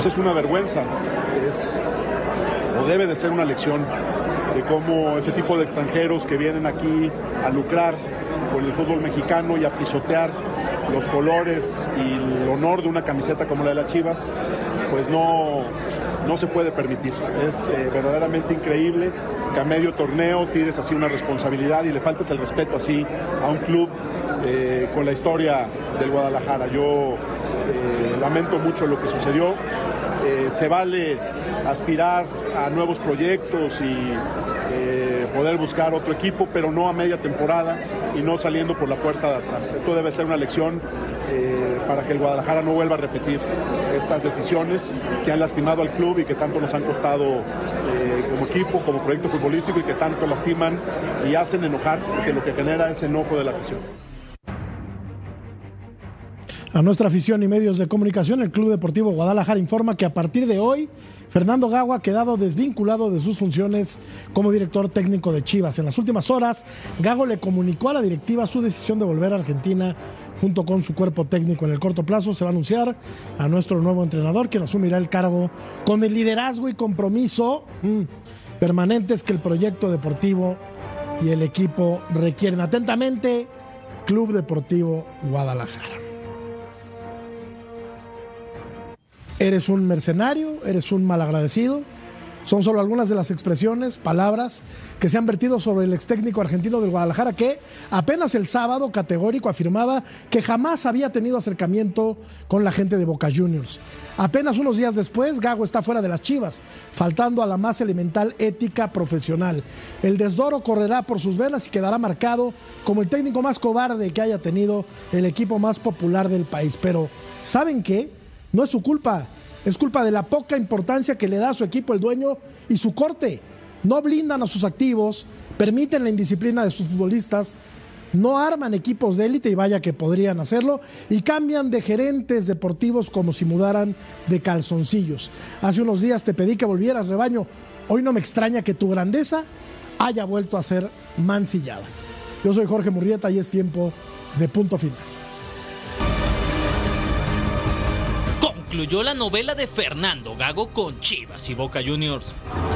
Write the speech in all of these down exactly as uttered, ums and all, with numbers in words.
Eso es una vergüenza, es o debe de ser una lección de cómo ese tipo de extranjeros que vienen aquí a lucrar con el fútbol mexicano y a pisotear los colores y el honor de una camiseta como la de las Chivas, pues no, no se puede permitir. Es eh, verdaderamente increíble que a medio torneo tires así una responsabilidad y le faltes el respeto así a un club eh, con la historia del Guadalajara. Yo eh, lamento mucho lo que sucedió. Eh, se vale aspirar a nuevos proyectos y eh, poder buscar otro equipo, pero no a media temporada y no saliendo por la puerta de atrás. Esto debe ser una lección eh, para que el Guadalajara no vuelva a repetir estas decisiones que han lastimado al club y que tanto nos han costado eh, como equipo, como proyecto futbolístico, y que tanto lastiman y hacen enojar, que lo que genera es enojo de la afición. A nuestra afición y medios de comunicación, el Club Deportivo Guadalajara informa que a partir de hoy, Fernando Gago ha quedado desvinculado de sus funciones como director técnico de Chivas. En las últimas horas, Gago le comunicó a la directiva su decisión de volver a Argentina junto con su cuerpo técnico. En el corto plazo se va a anunciar a nuestro nuevo entrenador, quien asumirá el cargo con el liderazgo y compromiso mmm, permanentes que el proyecto deportivo y el equipo requieren. Atentamente, Club Deportivo Guadalajara. Eres un mercenario, eres un malagradecido. Son solo algunas de las expresiones, palabras que se han vertido sobre el ex técnico argentino del Guadalajara, que apenas el sábado categórico afirmaba que jamás había tenido acercamiento con la gente de Boca Juniors. Apenas unos días después, Gago está fuera de las Chivas, faltando a la más elemental ética profesional. El desdoro correrá por sus venas y quedará marcado como el técnico más cobarde que haya tenido el equipo más popular del país. Pero, ¿saben qué? No es su culpa, es culpa de la poca importancia que le da a su equipo el dueño y su corte. No blindan a sus activos, permiten la indisciplina de sus futbolistas, no arman equipos de élite, y vaya que podrían hacerlo, y cambian de gerentes deportivos como si mudaran de calzoncillos. Hace unos días te pedí que volvieras, rebaño. Hoy no me extraña que tu grandeza haya vuelto a ser mancillada. Yo soy Jorge Murrieta y es tiempo de Punto Final. Concluyó la novela de Fernando Gago con Chivas y Boca Juniors.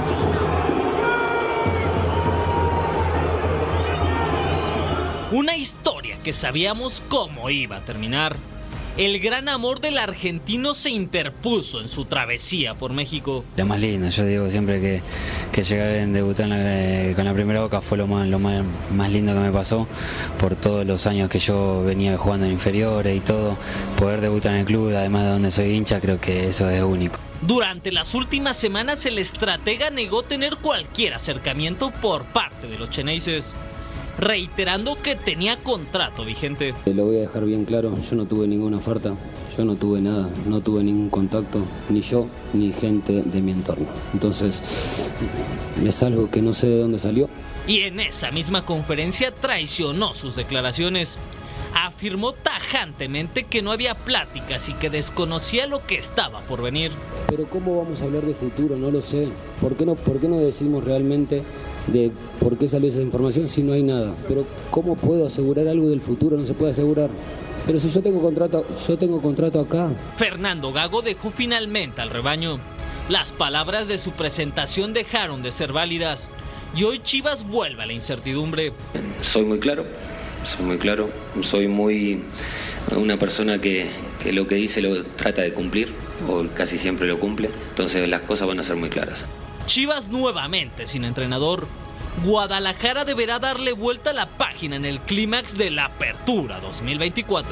Una historia que sabíamos cómo iba a terminar. El gran amor del argentino se interpuso en su travesía por México. La más linda, yo digo siempre que, que llegar a debutar en la, con la primera Boca fue lo, más, lo más, más lindo que me pasó, por todos los años que yo venía jugando en inferiores y todo. Poder debutar en el club, además de donde soy hincha, creo que eso es único. Durante las últimas semanas el estratega negó tener cualquier acercamiento por parte de los Xeneises, reiterando que tenía contrato vigente. Lo voy a dejar bien claro, yo no tuve ninguna oferta, yo no tuve nada, no tuve ningún contacto, ni yo, ni gente de mi entorno. Entonces, es algo que no sé de dónde salió. Y en esa misma conferencia traicionó sus declaraciones. Afirmó tajantemente que no había pláticas y que desconocía lo que estaba por venir. Pero ¿cómo vamos a hablar de futuro? No lo sé. ¿Por qué no, por qué no decimos realmente de por qué salió esa información si no hay nada? Pero ¿cómo puedo asegurar algo del futuro? No se puede asegurar. Pero si yo tengo contrato, yo tengo contrato acá. Fernando Gago dejó finalmente al rebaño. Las palabras de su presentación dejaron de ser válidas y hoy Chivas vuelve a la incertidumbre. Soy muy claro, soy muy claro, soy muy una persona que, que lo que dice lo trata de cumplir, o casi siempre lo cumple, entonces las cosas van a ser muy claras. Chivas nuevamente sin entrenador. Guadalajara deberá darle vuelta a la página en el clímax de la Apertura dos mil veinticuatro.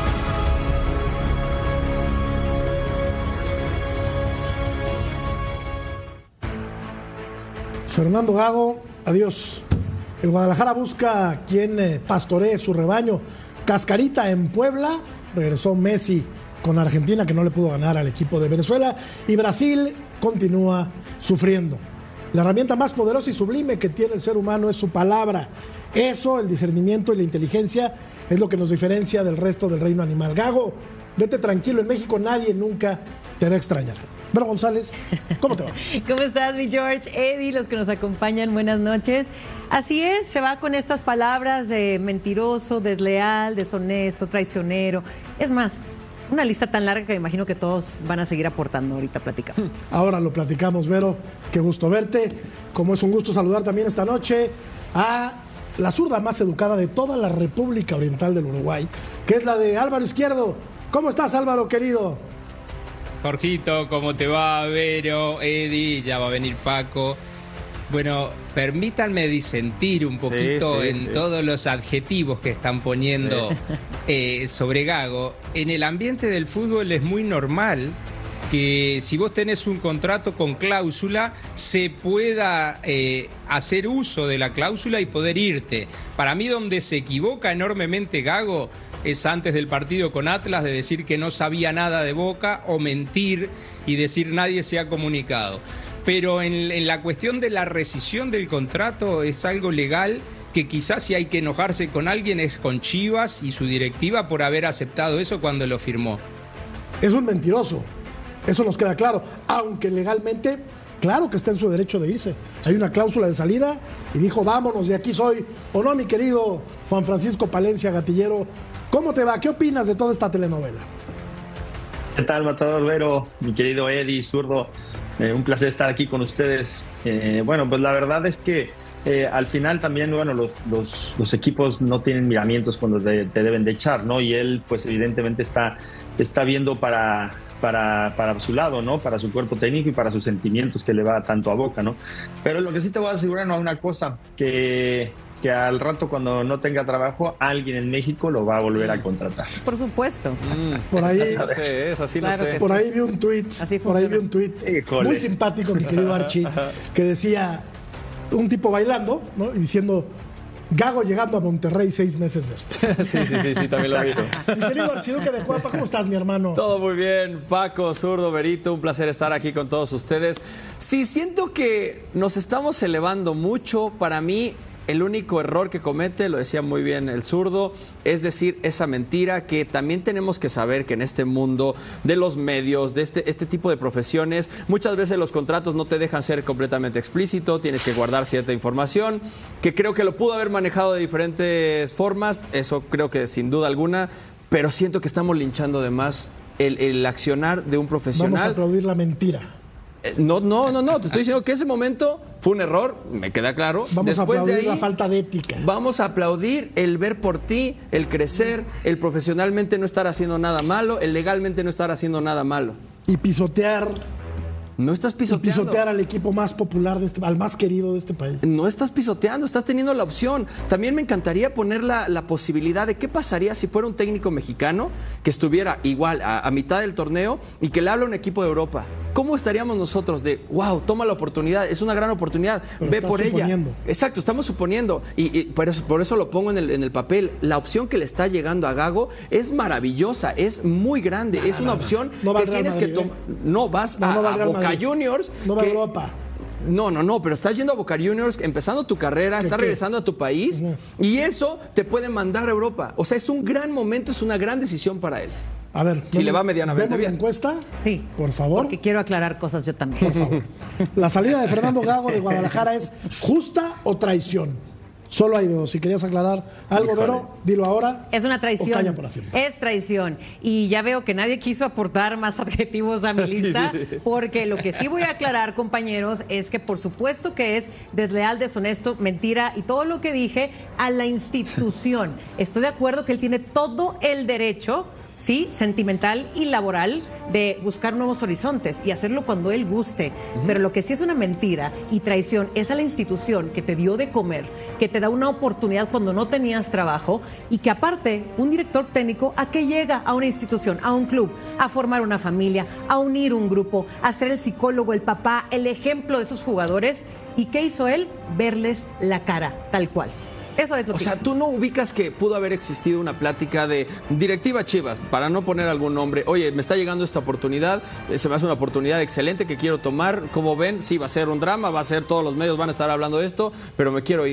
Fernando Gago, adiós. El Guadalajara busca quien eh, pastoree su rebaño. Cascarita en Puebla, regresó Messi con Argentina, que no le pudo ganar al equipo de Venezuela, y Brasil continúa sufriendo. La herramienta más poderosa y sublime que tiene el ser humano es su palabra. Eso, el discernimiento y la inteligencia, es lo que nos diferencia del resto del reino animal. Gago, vete tranquilo, en México nadie nunca te va a extrañar. Vero González, ¿cómo te va? ¿Cómo estás, mi George? Eddie, los que nos acompañan, buenas noches. Así es, se va con estas palabras de mentiroso, desleal, deshonesto, traicionero. Es más, Una lista tan larga que me imagino que todos van a seguir aportando. Ahorita platicamos. Ahora lo platicamos, Vero. Qué gusto verte. Como es un gusto saludar también esta noche a la zurda más educada de toda la República Oriental del Uruguay, que es la de Álvaro Izquierdo. ¿Cómo estás, Álvaro, querido? Jorgito, ¿cómo te va? Vero, Eddie, ya va a venir Paco. Bueno, permítanme disentir un poquito sí, sí, en sí. todos los adjetivos que están poniendo sí. eh, sobre Gago. En el ambiente del fútbol es muy normal que si vos tenés un contrato con cláusula, se pueda eh, hacer uso de la cláusula y poder irte. Para mí, donde se equivoca enormemente Gago es antes del partido con Atlas, de decir que no sabía nada de Boca o mentir y decir nadie se ha comunicado. Pero en, en la cuestión de la rescisión del contrato es algo legal que quizás si hay que enojarse con alguien es con Chivas y su directiva por haber aceptado eso cuando lo firmó. Es un mentiroso, eso nos queda claro, aunque legalmente, claro que está en su derecho de irse. Hay una cláusula de salida y dijo, vámonos, de aquí soy. ¿O no, mi querido Juan Francisco Palencia Gatillero? ¿Cómo te va? ¿Qué opinas de toda esta telenovela? ¿Qué tal, Matador Vero? Mi querido Eddie, zurdo. Eh, un placer estar aquí con ustedes. Eh, bueno, pues la verdad es que eh, al final también, bueno, los, los, los equipos no tienen miramientos cuando te, te deben de echar, ¿no? Y él, pues evidentemente está, está viendo para, para, para su lado, ¿no? Para su cuerpo técnico y para sus sentimientos que le va tanto a Boca, ¿no? Pero lo que sí te voy a asegurar, no, una cosa, que... que al rato cuando no tenga trabajo, alguien en México lo va a volver a contratar. Por supuesto. Mm, por ahí, eso sé, eso sí claro lo sé. Por ahí vi un tuit, por ahí vi un tuit muy simpático, mi querido Archie, que decía un tipo bailando, ¿no? Y diciendo, Gago llegando a Monterrey seis meses después. Sí, sí, sí, sí, también lo vi. Mi querido Archiduque de Cuapa, ¿cómo estás, mi hermano? Todo muy bien, Paco, zurdo, Verito, un placer estar aquí con todos ustedes. Sí, siento que nos estamos elevando mucho. Para mí, el único error que comete, lo decía muy bien el zurdo, es decir esa mentira, que también tenemos que saber que en este mundo de los medios, de este, este tipo de profesiones, muchas veces los contratos no te dejan ser completamente explícito, tienes que guardar cierta información, que creo que lo pudo haber manejado de diferentes formas, eso creo que sin duda alguna, pero siento que estamos linchando de más el, el accionar de un profesional. Vamos a aplaudir la mentira. No, no, no, no, te estoy diciendo que ese momento fue un error, me queda claro. Vamos Después a aplaudir de ahí, la falta de ética. Vamos a aplaudir el ver por ti, el crecer, el profesionalmente no estar haciendo nada malo, el legalmente no estar haciendo nada malo. Y pisotear. No estás pisoteando. Y pisotear al equipo más popular, de este, al más querido de este país. No estás pisoteando, estás teniendo la opción. También me encantaría poner la, la posibilidad de qué pasaría si fuera un técnico mexicano que estuviera igual a, a mitad del torneo y que le habla a un equipo de Europa. ¿Cómo estaríamos nosotros de, wow, toma la oportunidad, es una gran oportunidad, pero ve por suponiendo. ella? Exacto, estamos suponiendo, y, y por, eso, por eso lo pongo en el, en el papel. La opción que le está llegando a Gago es maravillosa, es muy grande, no, es una no, opción no, no que tienes Madrid, que tomar. ¿eh? No, vas no, a, no a Boca Madrid. Juniors. No va que, a Europa. No, no, no, pero estás yendo a Boca Juniors, empezando tu carrera, estás qué? regresando a tu país, uh-huh. y eso te puede mandar a Europa. O sea, es un gran momento, es una gran decisión para él. A ver, si le va medianamente bien. ¿La encuesta? Sí. Por favor. Porque quiero aclarar cosas yo también. Por favor. La salida de Fernando Gago de Guadalajara es justa o traición. Solo hay dos. Si querías aclarar algo, Vero, dilo ahora. Es una traición. O calla por siempre. Es traición. Y ya veo que nadie quiso aportar más adjetivos a mi lista, sí, sí. porque lo que sí voy a aclarar, compañeros, es que por supuesto que es desleal, deshonesto, mentira y todo lo que dije a la institución. Estoy de acuerdo que él tiene todo el derecho, sí, sentimental y laboral, de buscar nuevos horizontes y hacerlo cuando él guste. Uh-huh. Pero lo que sí es una mentira y traición es a la institución que te dio de comer, que te da una oportunidad cuando no tenías trabajo, y que aparte, un director técnico, ¿a qué llega a una institución, a un club? A formar una familia, a unir un grupo, a ser el psicólogo, el papá, el ejemplo de esos jugadores. ¿Y qué hizo él? Verles la cara, tal cual. Eso es lo o que sea, hizo. tú no ubicas que pudo haber existido una plática de directiva Chivas, para no poner algún nombre. Oye, me está llegando esta oportunidad, se me hace una oportunidad excelente que quiero tomar. Como ven, sí, va a ser un drama, va a ser, todos los medios van a estar hablando de esto, pero me quiero ir.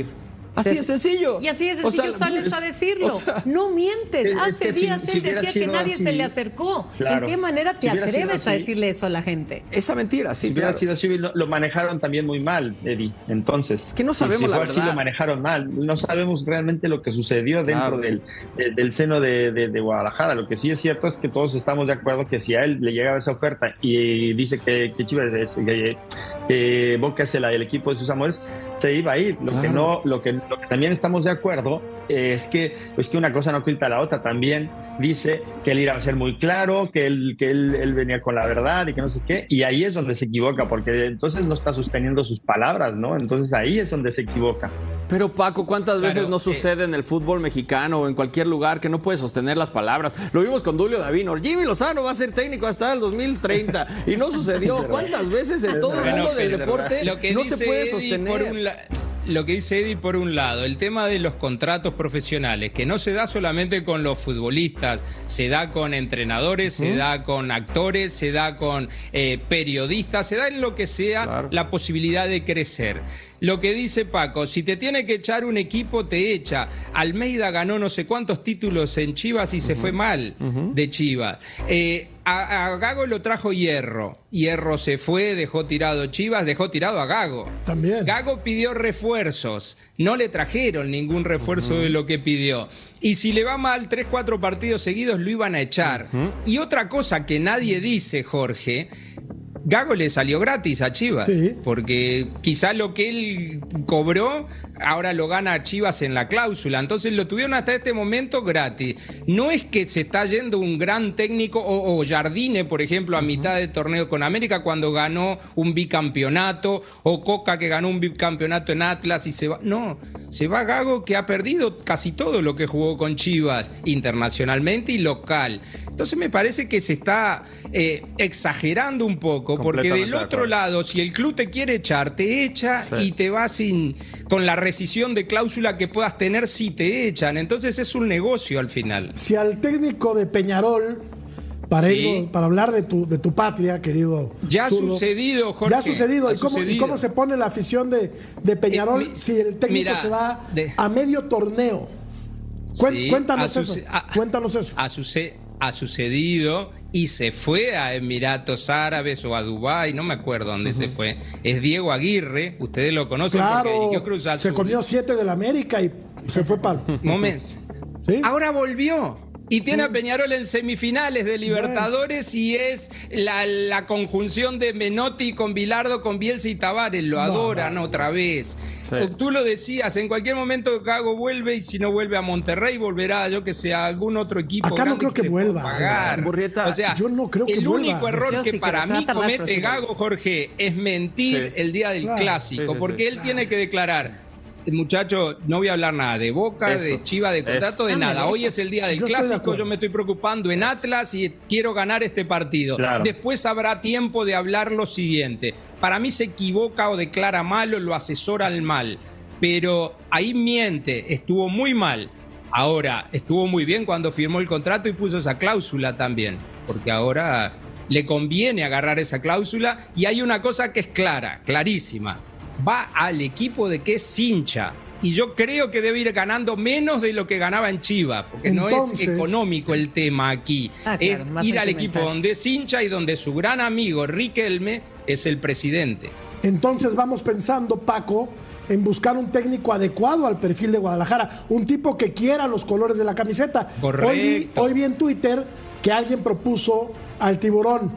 Así de sencillo. Y así de sencillo, o sea, sales es, a decirlo. O sea, no mientes. Es, Hace es días si, él si decía que nadie así, se le acercó. Claro. ¿En qué manera te si atreves así, a decirle eso a la gente? Esa mentira, sí. Si claro. hubiera sido así, lo, lo manejaron también muy mal, Eddie. Entonces, es que no sabemos si la verdad. Así lo manejaron mal. No sabemos realmente lo que sucedió dentro claro. del, de, del seno de, de, de Guadalajara. Lo que sí es cierto es que todos estamos de acuerdo que si a él le llegaba esa oferta y dice que, que Chivas, que, que Boca es el, el equipo de sus amores, se iba a ir. Lo claro. que no, lo que, lo que también estamos de acuerdo es que, pues que una cosa no quita la otra. También dice que él iba a ser muy claro, que él, que él, él venía con la verdad y que no sé qué, y ahí es donde se equivoca, porque entonces no está sosteniendo sus palabras, ¿no? Entonces ahí es donde se equivoca. Pero Paco, ¿cuántas claro, veces no eh, sucede en el fútbol mexicano o en cualquier lugar que no puede sostener las palabras? Lo vimos con Dulio Davino. Jimmy Lozano va a ser técnico hasta el dos mil treinta y no sucedió. ¿Cuántas veces en todo el mundo del deporte no se puede sostener? Lo que dice Eddie, por un lado, el tema de los contratos profesionales, que no se da solamente con los futbolistas, se da con entrenadores, uh-huh. se da con actores, se da con eh, periodistas, se da en lo que sea claro. la posibilidad de crecer. Lo que dice Paco, si te tiene que echar un equipo, te echa. Almeida ganó no sé cuántos títulos en Chivas y uh-huh. se fue mal uh-huh. de Chivas. Eh, a, a Gago lo trajo Hierro. Hierro se fue, dejó tirado Chivas, dejó tirado a Gago. También. Gago pidió refuerzos. No le trajeron ningún refuerzo uh-huh. de lo que pidió. Y si le va mal tres, cuatro partidos seguidos, lo iban a echar. Uh-huh. Y otra cosa que nadie dice, Jorge... Gago le salió gratis a Chivas, sí. porque quizá lo que él cobró ahora lo gana Chivas en la cláusula, entonces lo tuvieron hasta este momento gratis. No es que se está yendo un gran técnico o, o Jardine, por ejemplo, a uh-huh. mitad de torneo con América cuando ganó un bicampeonato, o Coca que ganó un bicampeonato en Atlas y se va. No, se va Gago que ha perdido casi todo lo que jugó con Chivas internacionalmente y local. Entonces me parece que se está eh, exagerando un poco, porque del otro lado, si el club te quiere echar, te echa sí. y te va sin con la rescisión de cláusula que puedas tener si te echan. Entonces es un negocio al final. Si al técnico de Peñarol, para, sí. ir, para hablar de tu, de tu patria, querido Ya ha Zurdo, sucedido, Jorge. Ya ha sucedido. Ha ¿Y, cómo, sucedido. ¿Y cómo se pone la afición de, de Peñarol eh, mi, si el técnico mira, se va de, a medio torneo? Cuen, sí, cuéntanos, eso, a, cuéntanos eso. Ha, suce, ha sucedido... y se fue a Emiratos Árabes o a Dubái, no me acuerdo dónde uh-huh. se fue. Es Diego Aguirre, ustedes lo conocen claro, porque dirigió Cruz Azul. Se comió siete del América y se fue para... Momento. ¿Sí? Ahora volvió. Y tiene a Peñarol en semifinales de Libertadores bueno. y es la, la conjunción de Menotti con Bilardo, con Bielsa y Tavares. Lo adoran no, no. otra vez. Sí. Tú lo decías, en cualquier momento Gago vuelve y si no vuelve a Monterrey, volverá, yo que sé, a algún otro equipo. Acá no creo que, que vuelva. Pagar. O sea, yo no creo que el vuelva. único error yo que sí para que mí comete Gago, Jorge, es mentir sí. el día del claro. clásico, sí, sí, porque sí. él claro. tiene que declarar... Muchacho, no voy a hablar nada de Boca, eso, de Chivas, de contrato, eso. de nada. Hoy es el día del yo clásico, de yo me estoy preocupando en Atlas y quiero ganar este partido. Claro. Después habrá tiempo de hablar lo siguiente. Para mí se equivoca o declara mal o lo asesora al mal. Pero ahí miente, estuvo muy mal. Ahora, estuvo muy bien cuando firmó el contrato y puso esa cláusula también. Porque ahora le conviene agarrar esa cláusula y hay una cosa que es clara, clarísima. Va al equipo de que es hincha. Y yo creo que debe ir ganando menos de lo que ganaba en Chivas, porque Entonces, no es económico el tema aquí. Ah, claro, es ir al equipo donde es hincha y donde su gran amigo Riquelme es el presidente. Entonces vamos pensando, Paco, en buscar un técnico adecuado al perfil de Guadalajara, un tipo que quiera los colores de la camiseta. Correcto. Hoy vi, hoy vi en Twitter que alguien propuso al Tiburón,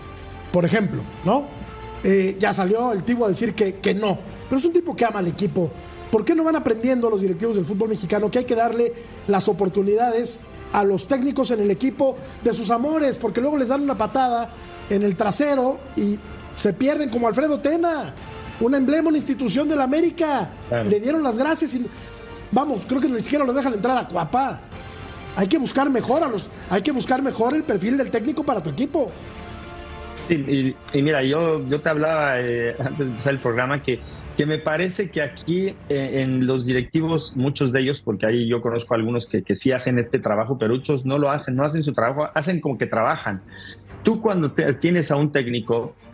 por ejemplo, ¿no? Eh, ya salió el Tibo a decir que, que no, pero es un tipo que ama al equipo. ¿Por qué no van aprendiendo los directivos del fútbol mexicano que hay que darle las oportunidades a los técnicos en el equipo de sus amores? Porque luego les dan una patada en el trasero y se pierden, como Alfredo Tena, un emblema, una institución de la América. Claro. Le dieron las gracias y vamos, creo que ni siquiera lo dejan entrar a Cuapa. Hay que buscar mejor a los, hay que buscar mejor el perfil del técnico para tu equipo. Y, y, y mira, yo, yo te hablaba eh, antes de empezar el programa que, que me parece que aquí eh, en los directivos, muchos de ellos, porque ahí yo conozco a algunos que, que sí hacen este trabajo, pero muchos no lo hacen, no hacen su trabajo, hacen como que trabajan. Tú cuando te, tienes a un técnico,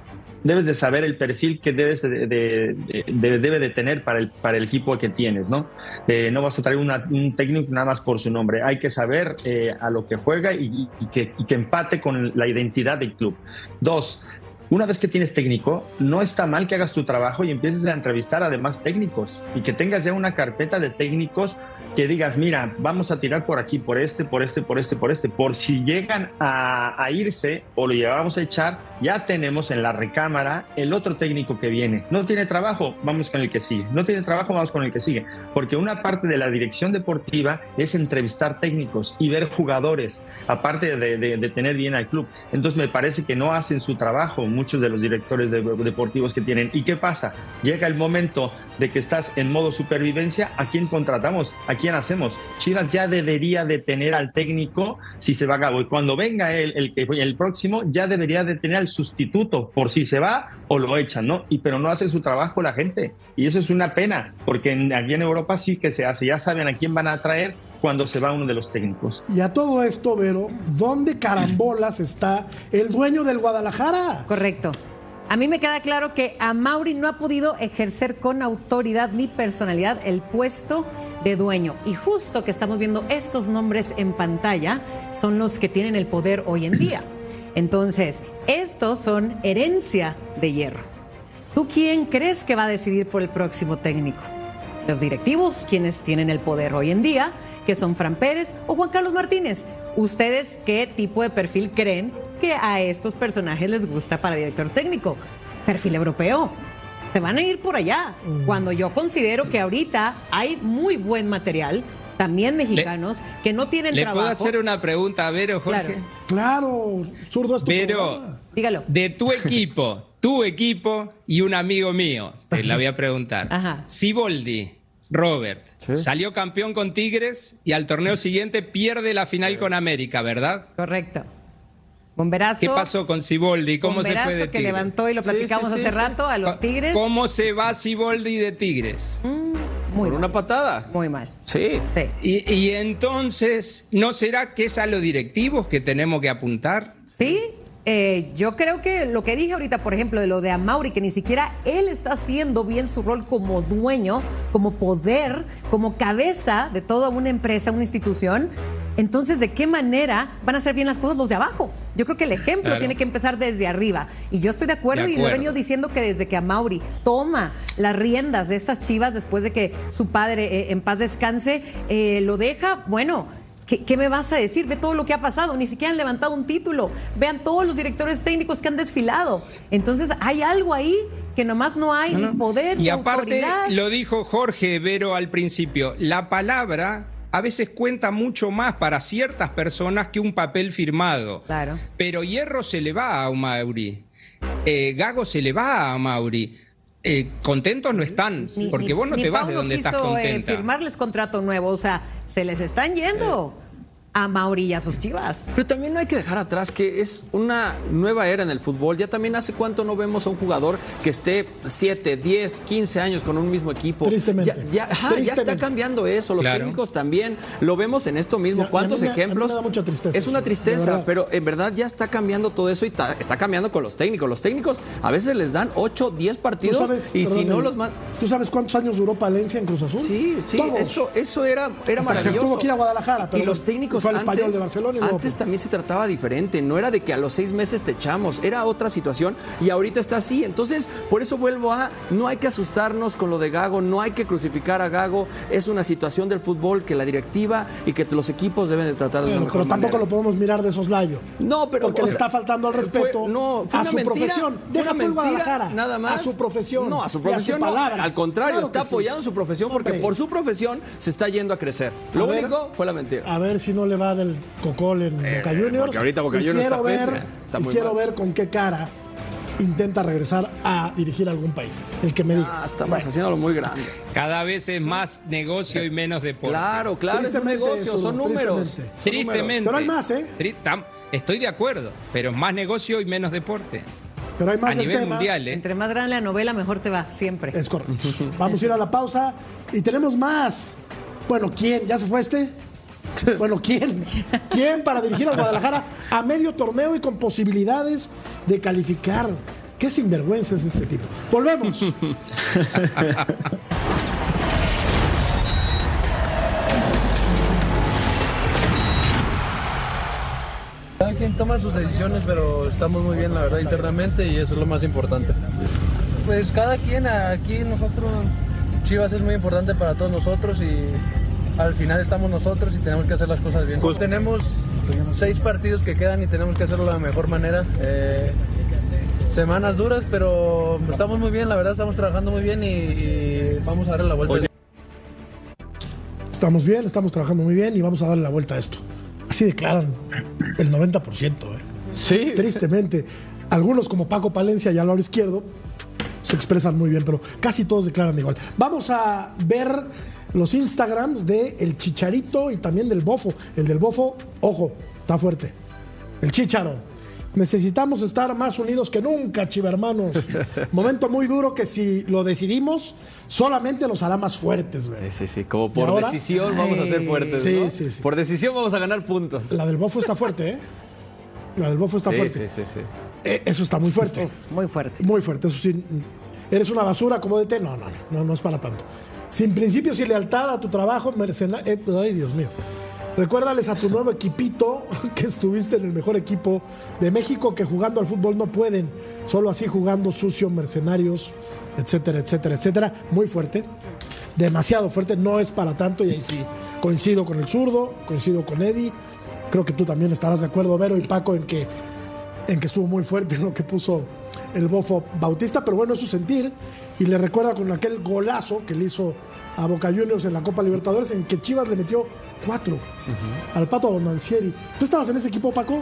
debes de saber el perfil que debes de, de, de, de, debe de tener para el, para el equipo que tienes, ¿no? Eh, no vas a traer una, un técnico nada más por su nombre. Hay que saber eh, a lo que juega y, y, que, y que empate con la identidad del club. Dos, una vez que tienes técnico, no está mal que hagas tu trabajo y empieces a entrevistar a demás técnicos y que tengas ya una carpeta de técnicos que digas, mira, vamos a tirar por aquí, por este, por este, por este, por este, por si llegan a, a irse o lo llevamos a echar, ya tenemos en la recámara el otro técnico que viene. No tiene trabajo, vamos con el que sigue. No tiene trabajo, vamos con el que sigue. Porque una parte de la dirección deportiva es entrevistar técnicos y ver jugadores, aparte de, de, de tener bien al club. Entonces me parece que no hacen su trabajo muchos de los directores de, deportivos que tienen. ¿Y qué pasa? Llega el momento de que estás en modo supervivencia, ¿a quién contratamos? ¿A quién hacemos? Chivas ya debería de tener al técnico si se va a cabo. Y cuando venga el, el, el próximo, ya debería de tener al sustituto por si se va o lo echan, ¿no? Y pero no hacen su trabajo la gente. Y eso es una pena, porque en, aquí en Europa sí que se hace. Ya saben a quién van a traer cuando se va uno de los técnicos. Y a todo esto, Vero, ¿dónde carambolas está el dueño del Guadalajara? Correcto. A mí me queda claro que Amaury no ha podido ejercer con autoridad ni personalidad el puesto de dueño. Y justo que estamos viendo estos nombres en pantalla son los que tienen el poder hoy en día. Entonces, estos son herencia de Hierro. ¿Tú quién crees que va a decidir por el próximo técnico? Los directivos, quienes tienen el poder hoy en día, que son Fran Pérez o Juan Carlos Martínez. ¿Ustedes qué tipo de perfil creen que a estos personajes les gusta para director técnico? Perfil europeo. Se van a ir por allá. Cuando yo considero que ahorita hay muy buen material, también mexicanos, le, que no tienen ¿le trabajo. ¿Le puedo hacer una pregunta a Vero, Jorge? Claro, claro, Zurdo, es tu Vero, programa. Dígalo. De tu equipo, tu equipo y un amigo mío, te la voy a preguntar. Ajá. Siboldi, Robert, ¿sí? Salió campeón con Tigres y al torneo siguiente pierde la final sí. con América, ¿verdad? Correcto. Bomberazo. ¿Qué pasó con Siboldi? ¿Cómo se fue de Tigres? Que levantó y lo platicamos sí, sí, hace sí, rato sí. a los Tigres. ¿Cómo se va Siboldi de Tigres? Mm, muy Por mal. una patada. Muy mal. Sí. sí. Y, y entonces, ¿no será que es a los directivos que tenemos que apuntar? Sí. Eh, yo creo que lo que dije ahorita, por ejemplo, de lo de Amaury, que ni siquiera él está haciendo bien su rol como dueño, como poder, como cabeza de toda una empresa, una institución. Entonces, ¿de qué manera van a hacer bien las cosas los de abajo? Yo creo que el ejemplo claro. tiene que empezar desde arriba. Y yo estoy de acuerdo, de acuerdo. y lo he venido diciendo que desde que Amaury toma las riendas de estas Chivas, después de que su padre eh, en paz descanse, eh, lo deja, bueno... ¿Qué, ¿Qué me vas a decir? Ve todo lo que ha pasado. Ni siquiera han levantado un título. Vean todos los directores técnicos que han desfilado. Entonces, hay algo ahí que nomás no hay no, no. ni poder, y ni aparte, autoridad. Lo dijo Jorge Vero al principio, la palabra a veces cuenta mucho más para ciertas personas que un papel firmado. Claro. Pero Hierro se le va a Amaury. Eh, Gago se le va a Amaury. Eh, contentos no están, ni, porque vos no te vas de donde quiso, estás contenta. Eh, firmarles contrato nuevo, o sea, se les están yendo sí. a Amaury y a sus Chivas. Pero también no hay que dejar atrás que es una nueva era en el fútbol. Ya también hace cuánto no vemos a un jugador que esté siete, diez, quince años con un mismo equipo. Tristemente. Ya, ya, ajá, Tristemente. ya está cambiando eso. Los claro. técnicos también lo vemos en esto mismo. Ya, ¿Cuántos me, ejemplos? Me da mucha tristeza, es una tristeza, pero en verdad ya está cambiando todo eso y ta, está cambiando con los técnicos. Los técnicos a veces les dan ocho, diez partidos sabes, y perdón, si no los man... ¿Tú sabes cuántos años duró Palencia en Cruz Azul? Sí, sí, Todos. eso, eso era, era Hasta maravilloso. Que se tuvo que ir a Guadalajara. Pero y los técnicos fue al antes, Español de Barcelona y luego, antes también se trataba diferente. No era de que a los seis meses te echamos, era otra situación y ahorita está así. Entonces, por eso vuelvo a, no hay que asustarnos con lo de Gago, no hay que crucificar a Gago. Es una situación del fútbol que la directiva y que los equipos deben de tratar de pero, una mejor Pero tampoco manera. lo podemos mirar de soslayo. No, pero porque o le sea, está faltando al respeto fue, no, fue a una su mentira, profesión. Fue Deja una tú el mentira, Guadalajara, nada más. a su profesión. No, a su profesión a su no. palabra. Al contrario, Claro está sí. apoyando su profesión porque Hombre. por su profesión se está yendo a crecer. A Lo ver, único fue la mentira. A ver si no le va del cocol en Eh, Boca Juniors. porque ahorita Boca y Juniors quiero está ver, pésimo, está y muy quiero mal. ver con qué cara intenta regresar a dirigir algún país. El que me digas. Ah, estamos Bueno. haciéndolo muy grande. Cada vez es más negocio y menos deporte. Claro, claro, es un Tristemente, negocio, Zurdo, son números. tristemente. Son Tristemente. números. Pero hay más, ¿eh? Tri- tam- Estoy de acuerdo, pero más negocio y menos deporte. Pero hay más A del nivel tema. mundial, ¿eh? Entre más grande la novela, mejor te va, siempre. Es correcto. Vamos a ir a la pausa y tenemos más. Bueno, ¿quién? ¿Ya se fue este? Bueno, ¿quién? ¿Quién para dirigir al Guadalajara a medio torneo y con posibilidades de calificar? Qué sinvergüenza es este tipo. Volvemos. Cada quien toma sus decisiones, pero estamos muy bien, la verdad, internamente, y eso es lo más importante. Pues cada quien, aquí nosotros, Chivas es muy importante para todos nosotros y al final estamos nosotros y tenemos que hacer las cosas bien. Pues tenemos seis partidos que quedan y tenemos que hacerlo de la mejor manera. Eh, semanas duras, pero estamos muy bien, la verdad, estamos trabajando muy bien y, y vamos a darle la vuelta. Oye. Estamos bien, estamos trabajando muy bien y vamos a darle la vuelta a esto. Así declaran el noventa por ciento. ¿eh? Sí. Tristemente. Algunos como Paco Palencia y Álvaro Izquierdo se expresan muy bien, pero casi todos declaran igual. Vamos a ver los Instagrams de El Chicharito y también del Bofo. El del Bofo, ojo, está fuerte. El Chicharo. Necesitamos estar más unidos que nunca, chivermanos. Momento muy duro que si lo decidimos, solamente nos hará más fuertes, güey. Sí, sí, como por ahora, decisión vamos a ser fuertes, sí, ¿no? Sí, sí. Por decisión vamos a ganar puntos. La del Bofo está fuerte, ¿eh? La del Bofo está sí, fuerte. Sí, sí, sí. Eh, eso está muy fuerte. Uf, muy fuerte. Muy fuerte, eso sí. ¿Eres una basura como de té? No, no, no, no es para tanto. Sin principios y lealtad a tu trabajo, mercenario. Eh, ay, Dios mío. Recuérdales a tu nuevo equipito que estuviste en el mejor equipo de México, que jugando al fútbol no pueden, solo así jugando sucio, mercenarios, etcétera, etcétera, etcétera. Muy fuerte, demasiado fuerte, no es para tanto, y ahí sí coincido con el zurdo, coincido con Eddie. Creo que tú también estarás de acuerdo, Vero y Paco, en que, en que estuvo muy fuerte en lo que puso el Bofo Bautista, pero bueno, es su sentir, y le recuerda con aquel golazo que le hizo a Boca Juniors en la Copa Libertadores, en que Chivas le metió cuatro uh-huh. al Pato Bonancieri. ¿Tú estabas en ese equipo, Paco?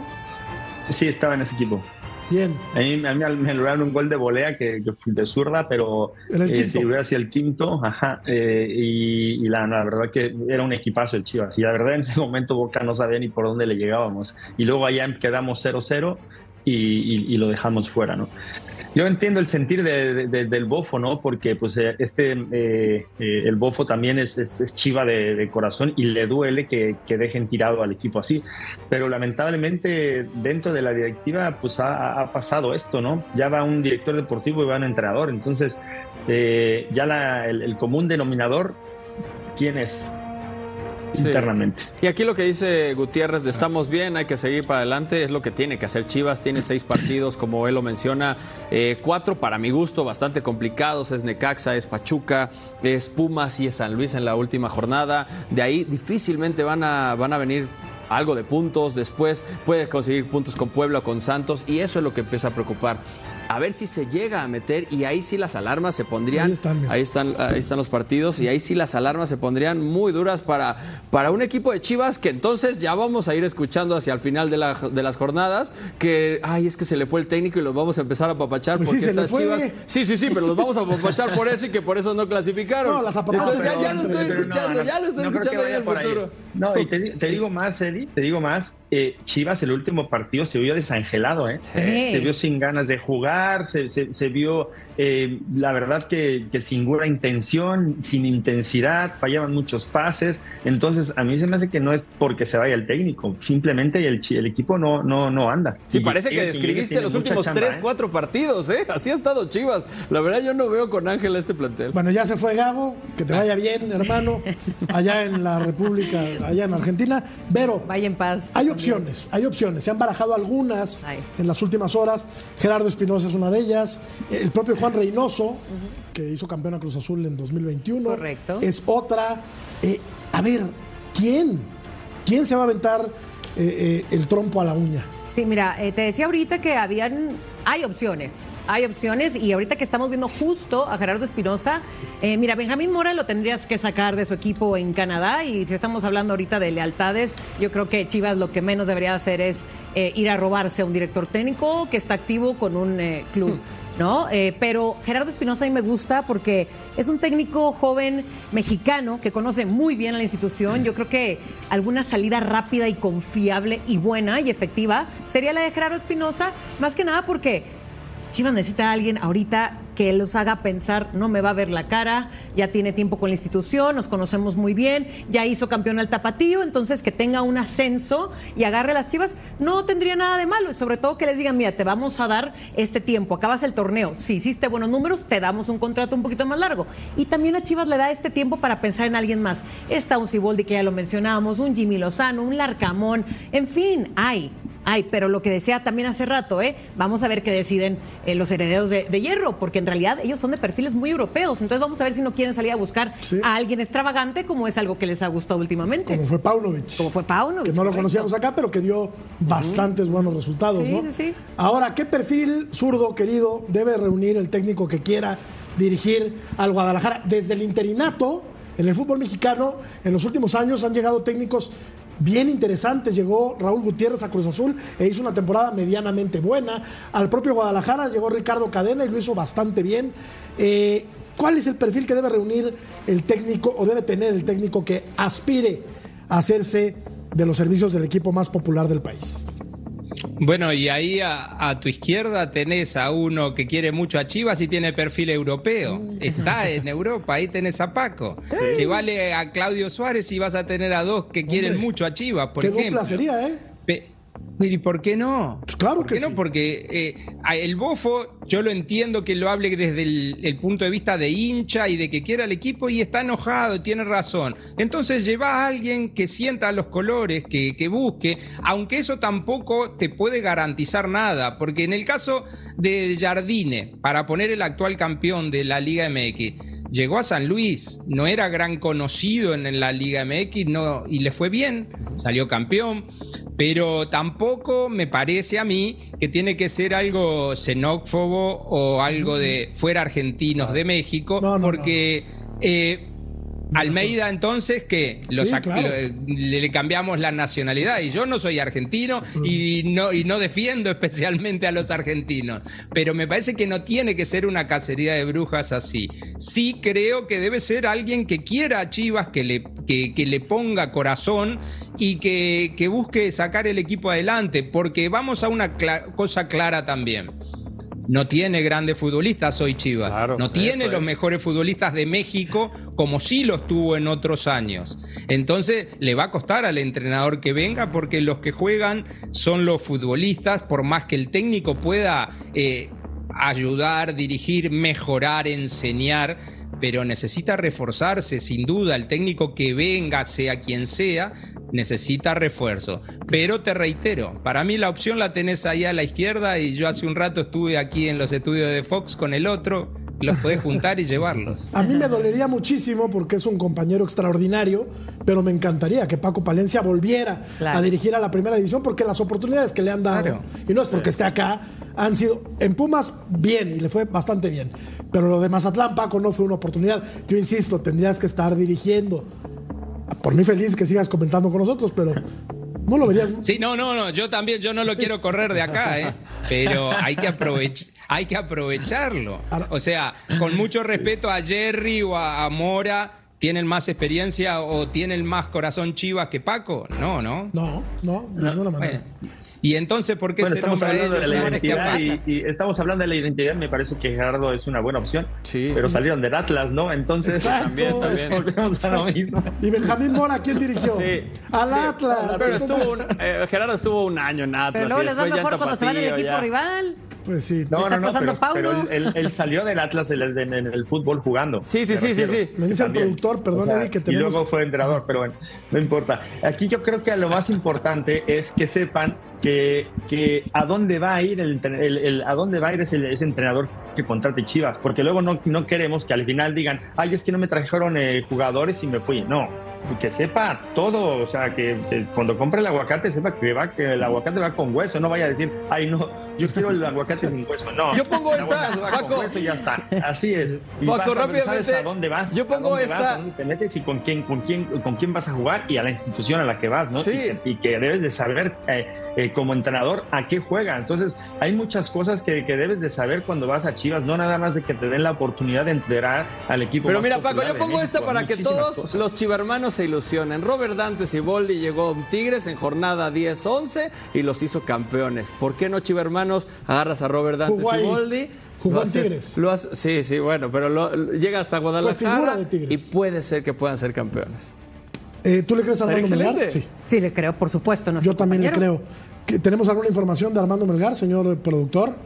Sí, estaba en ese equipo. Bien. A mí, a mí me lograron un gol de volea que, que fui de zurda, pero eh, si hubiera sido el quinto, ajá, eh, y, y la, la verdad que era un equipazo el Chivas, y la verdad en ese momento Boca no sabía ni por dónde le llegábamos, y luego allá quedamos cero cero y, y, y lo dejamos fuera, ¿no? Yo entiendo el sentir de, de, de, del Bofo, ¿no? Porque pues este eh, eh, el Bofo también es, es, es chiva de, de corazón y le duele que, que dejen tirado al equipo así. Pero lamentablemente dentro de la directiva pues ha, ha pasado esto, ¿no? Ya va un director deportivo y va un entrenador. Entonces eh, ya la, el, el común denominador, ¿quién es? Sí. Internamente. Y aquí lo que dice Gutiérrez de estamos bien, hay que seguir para adelante, es lo que tiene que hacer Chivas. Tiene seis partidos, como él lo menciona, eh, cuatro para mi gusto bastante complicados, es Necaxa, es Pachuca, es Pumas y es San Luis en la última jornada. De ahí difícilmente van a, van a venir algo de puntos, después puede conseguir puntos con Puebla o con Santos, y eso es lo que empieza a preocupar. A ver si se llega a meter, y ahí sí las alarmas se pondrían, ahí están, ahí están, ahí están los partidos, y ahí sí las alarmas se pondrían muy duras para, para un equipo de Chivas que entonces ya vamos a ir escuchando hacia el final de, la, de las jornadas que, ay, es que se le fue el técnico y los vamos a empezar a apapachar pues porque sí, estas Chivas... Sí, sí, sí, pero los vamos a apapachar por eso y que por eso no clasificaron. No, las entonces, ya, ya lo estoy escuchando, no, ya lo estoy no escuchando en el futuro. No, y te, te digo más, Eddie, te digo más, eh, Chivas el último partido se vio desangelado, ¿eh? Sí. Se vio sin ganas de jugar, se, se, se vio, eh, la verdad que, que sin buena intención, sin intensidad, fallaban muchos pases. Entonces a mí se me hace que no es porque se vaya el técnico, simplemente el, el equipo no, no, no anda. Sí, y parece que describiste los últimos chamba, tres, ¿eh? cuatro partidos, ¿eh? Así ha estado Chivas. La verdad yo no veo con Ángel este plantel. Bueno, ya se fue Gago, que te vaya bien, hermano, allá en la República, allá en Argentina. Vero, vaya en paz. Hay opciones, hay opciones. Se han barajado algunas Ay. en las últimas horas. Gerardo Espinosa es una de ellas. El propio Juan Reynoso, uh-huh. que hizo campeón a Cruz Azul en dos mil veintiuno. Correcto. Es otra. Eh, a ver, ¿quién? ¿Quién se va a aventar eh, eh, el trompo a la uña? Sí, mira, eh, te decía ahorita que habían, hay opciones, hay opciones, y ahorita que estamos viendo justo a Gerardo Espinosa, eh, mira, Benjamín Mora lo tendrías que sacar de su equipo en Canadá, y si estamos hablando ahorita de lealtades, yo creo que Chivas lo que menos debería hacer es eh, ir a robarse a un director técnico que está activo con un eh, club. ¿No? Eh, pero Gerardo Espinosa a mí me gusta porque es un técnico joven mexicano que conoce muy bien a la institución. Yo creo que alguna salida rápida y confiable y buena y efectiva sería la de Gerardo Espinosa, más que nada porque Chivas necesita a alguien ahorita que los haga pensar, no me va a ver la cara, ya tiene tiempo con la institución, nos conocemos muy bien, ya hizo campeón al Tapatío, entonces que tenga un ascenso y agarre a las Chivas, no tendría nada de malo, y sobre todo que les digan, mira, te vamos a dar este tiempo, acabas el torneo, si hiciste buenos números, te damos un contrato un poquito más largo. Y también a Chivas le da este tiempo para pensar en alguien más. Está un Siboldi, que ya lo mencionábamos, un Jimmy Lozano, un Larcamón, en fin, hay. Ay, pero lo que decía también hace rato, ¿eh? Vamos a ver qué deciden eh, los herederos de, de Hierro, porque en realidad ellos son de perfiles muy europeos. Entonces vamos a ver si no quieren salir a buscar sí. a alguien extravagante, como es algo que les ha gustado últimamente. Como fue Paunovic. Como fue Paunovic. Que no correcto. Lo conocíamos acá, pero que dio bastantes uh-huh. buenos resultados, sí, ¿no? Sí, sí. Ahora, ¿qué perfil, Zurdo, querido, debe reunir el técnico que quiera dirigir al Guadalajara? Desde el interinato, en el fútbol mexicano, en los últimos años han llegado técnicos bien interesantes. Llegó Raúl Gutiérrez a Cruz Azul e hizo una temporada medianamente buena. Al propio Guadalajara llegó Ricardo Cadena y lo hizo bastante bien. Eh, ¿Cuál es el perfil que debe reunir el técnico o debe tener el técnico que aspire a hacerse de los servicios del equipo más popular del país? Bueno, y ahí a, a tu izquierda tenés a uno que quiere mucho a Chivas y tiene perfil europeo. Está en Europa, ahí tenés a Paco. Sí. Si vale a Claudio Suárez y vas a tener a dos que quieren Hombre, mucho a Chivas, por qué ejemplo. Qué dupla sería, ¿eh? Pe ¿Y por qué no? Pues claro ¿Por qué que no? sí. Porque eh, el Bofo, yo lo entiendo que lo hable desde el, el punto de vista de hincha y de que quiera el equipo y está enojado, tiene razón. Entonces lleva a alguien que sienta los colores, que, que busque, aunque eso tampoco te puede garantizar nada, porque en el caso de Jardine, para poner el actual campeón de la Liga M X, llegó a San Luis, no era gran conocido en, en la Liga M X, no, y le fue bien, salió campeón, pero tampoco me parece a mí que tiene que ser algo xenófobo o algo de fuera argentinos de México, no, no, porque... No. Eh, Almeida, entonces, ¿qué? Los, sí, claro. le, le cambiamos la nacionalidad. Y yo no soy argentino y no, y no defiendo especialmente a los argentinos. Pero me parece que no tiene que ser una cacería de brujas así. Sí creo que debe ser alguien que quiera a Chivas, que le, que, que le ponga corazón y que, que busque sacar el equipo adelante. Porque vamos a una cl- cosa clara también. No tiene grandes futbolistas hoy Chivas, claro, no tiene los es. mejores futbolistas de México como sí los tuvo en otros años. Entonces le va a costar al entrenador que venga porque los que juegan son los futbolistas, por más que el técnico pueda eh, ayudar, dirigir, mejorar, enseñar, pero necesita reforzarse, sin duda. El técnico que venga, sea quien sea, necesita refuerzo. Pero te reitero, para mí la opción la tenés ahí a la izquierda y yo hace un rato estuve aquí en los estudios de Fox con el otro, los podés juntar y llevarlos. A mí me dolería muchísimo porque es un compañero extraordinario, pero me encantaría que Paco Palencia volviera claro. a dirigir a la primera división porque las oportunidades que le han dado, claro. y no es porque esté acá, han sido en Pumas bien y le fue bastante bien. Pero lo de Mazatlán, Paco, no fue una oportunidad. Yo insisto, tendrías que estar dirigiendo. Por mí feliz que sigas comentando con nosotros, pero no lo verías. Sí, no, no, no, yo también, yo no lo quiero correr de acá, ¿eh? Pero hay que aprovechar. Hay que aprovecharlo. O sea, con mucho respeto a Jerry o a Mora, ¿tienen más experiencia o tienen más corazón Chivas que Paco? No, ¿no? No, no, de ninguna manera. Bueno. Y entonces, ¿por qué bueno, se estamos hablando ellos, de la identidad y, y estamos hablando de la identidad? Me parece que Gerardo es una buena opción, sí. pero salieron del Atlas, ¿no? Entonces, también, también. volvemos a lo mismo. Y Benjamín Mora, ¿quién dirigió? Sí. Al sí. Atlas. Pero estuvo un, eh, Gerardo estuvo un año en Atlas. Pero luego les va mejor cuando se van el equipo ya. rival. Pues sí. No, no, no, pero, pero él, él salió del Atlas en el, en el fútbol jugando. Sí, sí, sí, sí, sí. Me dice el productor, perdón, o sea, Eddie, que tenemos... Y luego fue entrenador, pero bueno, no importa. Aquí yo creo que lo más importante es que sepan que, que a dónde va a ir el, el, el a dónde va a ir ese, ese entrenador que contrate Chivas, porque luego no, no queremos que al final digan, ay, es que no me trajeron eh, jugadores y me fui. No, que sepa todo, o sea, que, que cuando compre el aguacate sepa que va que el aguacate va con hueso, no vaya a decir, ay, no, yo quiero el aguacate sin hueso. No, yo pongo el esta, va Paco. Con hueso y ya está. Así es. Y Paco, vas a, sabes a dónde vas. Yo pongo a dónde esta. Vas, a dónde te metes y con quién, con quién, con quién vas a jugar y a la institución a la que vas, ¿no? Sí. Y, que, y que debes de saber eh, eh, como entrenador a qué juega. Entonces, hay muchas cosas que, que debes de saber cuando vas a Chivas, no nada más de que te den la oportunidad de enterar al equipo. Pero más mira, Paco, yo pongo México, esta para que todos cosas. Los chivermanos se ilusionen. Robert Dante Siboldi llegó a Tigres en jornada diez once y los hizo campeones. ¿Por qué no, chivermanos, agarras a Robert Dante Siboldi? Jugó en Tigres. Lo hace, sí, sí, bueno, pero lo, llegas a Guadalajara y puede ser que puedan ser campeones. Eh, ¿Tú le crees a Armando Melgar? Sí. sí, le creo, por supuesto. Yo también compañero. le creo. ¿Tenemos alguna información de Armando Melgar, señor productor?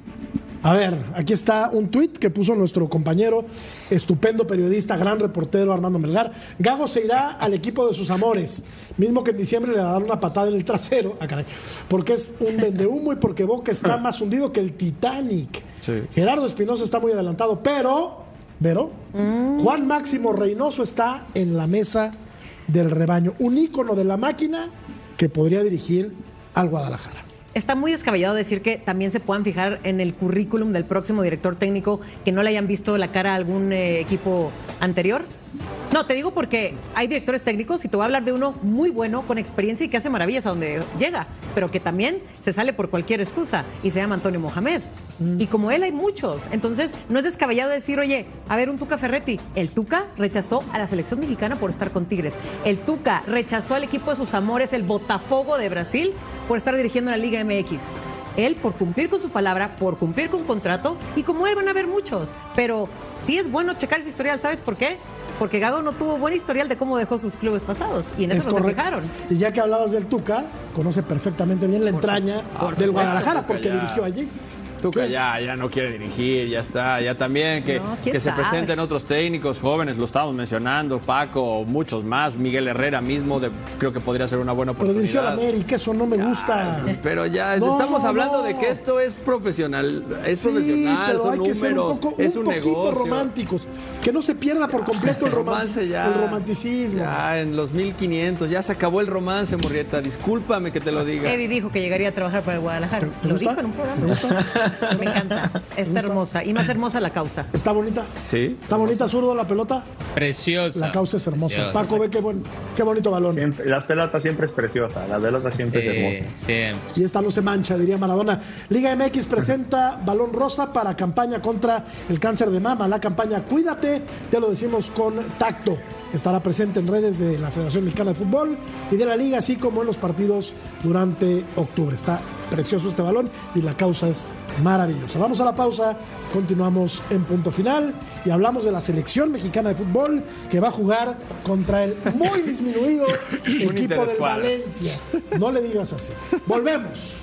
A ver, aquí está un tuit que puso nuestro compañero, estupendo periodista, gran reportero Armando Melgar. Gago se irá al equipo de sus amores, mismo que en diciembre le va a dar una patada en el trasero, ah, caray, porque es un vendehumo y porque Boca está más hundido que el Titanic. Sí. Gerardo Espinosa está muy adelantado, pero, pero, mm. Juan Máximo Reynoso está en la mesa del rebaño, un ícono de la máquina que podría dirigir al Guadalajara. Está muy descabellado decir que también se puedan fijar en el currículum del próximo director técnico que no le hayan visto la cara a algún eh, equipo anterior. No, te digo porque hay directores técnicos y te voy a hablar de uno muy bueno, con experiencia y que hace maravillas a donde llega, pero que también se sale por cualquier excusa y se llama Antonio Mohamed. Mm. Y como él hay muchos. Entonces, no es descabellado decir, oye, a ver, un Tuca Ferretti. El Tuca rechazó a la selección mexicana por estar con Tigres. El Tuca rechazó al equipo de sus amores, el Botafogo de Brasil, por estar dirigiendo la Liga M X. Él, por cumplir con su palabra, por cumplir con contrato, y como él van a haber muchos. Pero sí es bueno checar ese historial, ¿sabes por qué? Porque Gago no tuvo buen historial de cómo dejó sus clubes pasados. Y en eso no se fijaron. Y ya que hablabas del Tuca, conoce perfectamente bien la por entraña su, del Guadalajara, porque ya dirigió allí. Tuca ya, ya no quiere dirigir, ya está, ya también que, no, que se presenten otros técnicos jóvenes, lo estamos mencionando, Paco, muchos más, Miguel Herrera mismo, de, creo que podría ser una buena oportunidad. Pero dirigió a la América, eso no me gusta. Ya, pero ya no, estamos hablando no. de que esto es profesional, es sí, profesional, pero son hay números, que ser un poco, es un un poquito negocio. románticos, que no se pierda por completo el, romance, ya, el romanticismo. Ya en los mil quinientos, ya se acabó el romance, Murrieta, discúlpame que te lo diga. Eddie dijo que llegaría a trabajar para el Guadalajara. ¿Te, te lo gusta? dijo en un programa. ¿Te gusta? Me encanta. Está hermosa y más hermosa la causa. ¿Está bonita? Sí. ¿Está bonita, zurdo, la pelota? Preciosa. La causa es hermosa. Preciosa. Paco, ve qué, buen, qué bonito balón. Siempre, las pelotas siempre es preciosa, la pelota siempre eh, es hermosa. Siempre. Y esta no se mancha, diría Maradona. Liga M X presenta balón rosa para campaña contra el cáncer de mama. La campaña Cuídate, te lo decimos con tacto. Estará presente en redes de la Federación Mexicana de Fútbol y de la Liga, así como en los partidos durante octubre. Está precioso este balón y la causa es maravillosa. Vamos a la pausa, continuamos en Punto Final y hablamos de la selección mexicana de fútbol que va a jugar contra el muy disminuido equipo del Valencia. No le digas así. Volvemos.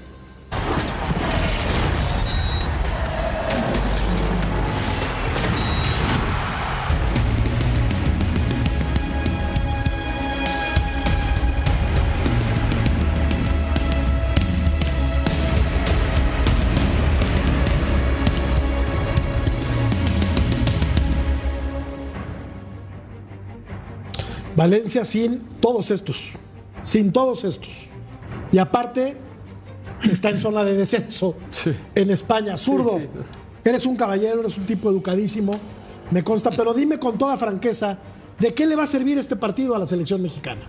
Valencia sin todos estos, sin todos estos. Y aparte, está en zona de descenso sí. en España. Zurdo, sí, sí. eres un caballero, eres un tipo educadísimo, me consta, pero dime con toda franqueza, ¿de qué le va a servir este partido a la selección mexicana?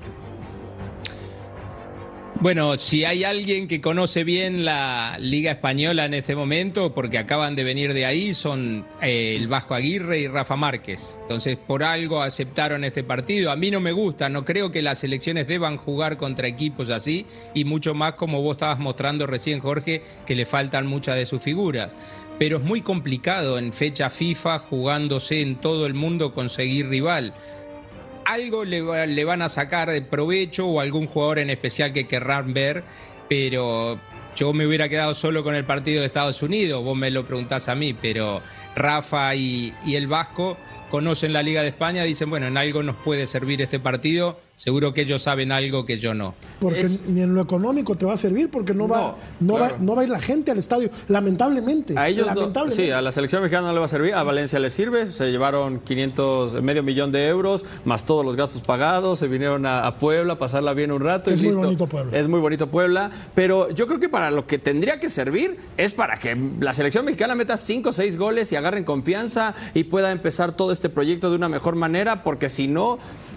Bueno, si hay alguien que conoce bien la Liga Española en este momento, porque acaban de venir de ahí, son eh, el Vasco Aguirre y Rafa Márquez. Entonces, por algo aceptaron este partido. A mí no me gusta, no creo que las selecciones deban jugar contra equipos así, y mucho más como vos estabas mostrando recién, Jorge, que le faltan muchas de sus figuras. Pero es muy complicado en fecha FIFA, jugándose en todo el mundo, conseguir rival. Algo le, va, le van a sacar de provecho o algún jugador en especial que querrán ver, pero yo me hubiera quedado solo con el partido de Estados Unidos, vos me lo preguntás a mí, pero Rafa y, y el Vasco conocen la Liga de España, dicen, bueno, en algo nos puede servir este partido, seguro que ellos saben algo que yo no. Porque es... ni en lo económico te va a servir, porque no, no va no, claro. va no va a ir la gente al estadio, lamentablemente. A ellos lamentablemente. No, sí, a la selección mexicana no le va a servir, a Valencia le sirve, se llevaron quinientos, medio millón de euros, más todos los gastos pagados, se vinieron a, a Puebla a pasarla bien un rato. Es y muy listo. bonito Puebla. Es muy bonito Puebla, pero yo creo que para lo que tendría que servir es para que la selección mexicana meta cinco o seis goles y agarren confianza y pueda empezar todo este proyecto de una mejor manera, porque si no,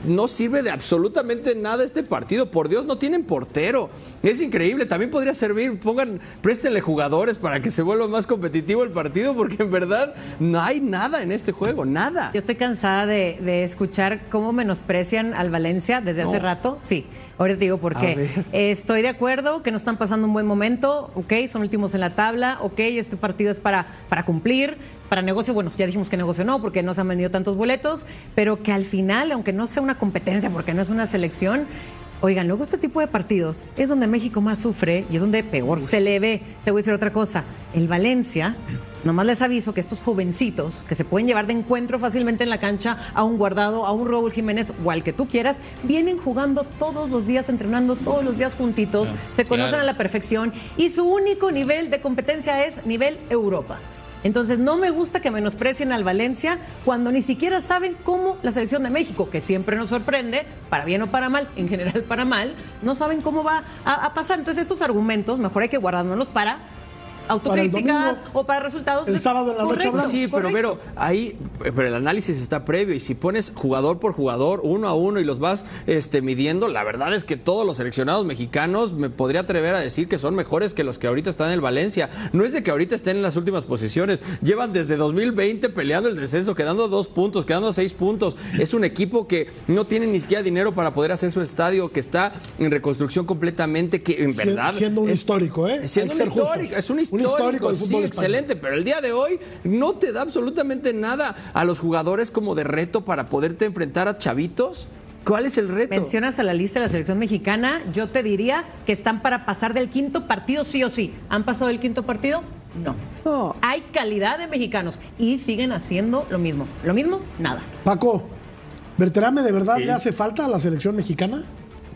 no sirve de absolutamente nada este partido. Por Dios, no tienen portero. Es increíble. También podría servir, pongan, préstenle jugadores para que se vuelva más competitivo el partido, porque en verdad no hay nada en este juego, nada. Yo estoy cansada de, de escuchar cómo menosprecian al Valencia desde hace No. rato. Sí, ahorita te digo por A qué. ver. Estoy de acuerdo que no están pasando un buen momento, ok, son últimos en la tabla, ok, este partido es para, para cumplir, para negocio, bueno, ya dijimos que negocio no, porque no se han vendido tantos boletos, pero que al final, aunque no sea una competencia, porque no es una selección, oigan, luego este tipo de partidos es donde México más sufre y es donde peor se le ve. Te voy a decir otra cosa, el Valencia, nomás les aviso que estos jovencitos que se pueden llevar de encuentro fácilmente en la cancha a un Guardado, a un Raúl Jiménez o al que tú quieras, vienen jugando todos los días, entrenando todos los días juntitos, Claro, se conocen claro. a la perfección y su único nivel de competencia es nivel Europa. Entonces no me gusta que menosprecien al Valencia cuando ni siquiera saben cómo la selección de México, que siempre nos sorprende, para bien o para mal, en general para mal, no saben cómo va a, a pasar. Entonces estos argumentos mejor hay que guardárnoslos para autocríticas domingo, o para resultados. el sábado en la noche Correcto, hablamos. Sí, pero correcto. Vero, ahí pero el análisis está previo y si pones jugador por jugador, uno a uno y los vas este, midiendo, la verdad es que todos los seleccionados mexicanos me podría atrever a decir que son mejores que los que ahorita están en el Valencia. No es de que ahorita estén en las últimas posiciones, llevan desde dos mil veinte peleando el descenso, quedando a dos puntos, quedando a seis puntos. Es un equipo que no tiene ni siquiera dinero para poder hacer su estadio, que está en reconstrucción completamente, que en verdad... Siendo un es- histórico, ¿eh? Siendo Hay que un ser justos. histórico, es un Un histórico, histórico del sí, fútbol español. excelente, pero el día de hoy no te da absolutamente nada a los jugadores como de reto para poderte enfrentar a chavitos. ¿Cuál es el reto? Mencionas a la lista de la selección mexicana, yo te diría que están para pasar del quinto partido sí o sí. ¿Han pasado del quinto partido? No. No. Hay calidad de mexicanos y siguen haciendo lo mismo. Lo mismo, nada. Paco, ¿Berterame de verdad Sí. le hace falta a la selección mexicana?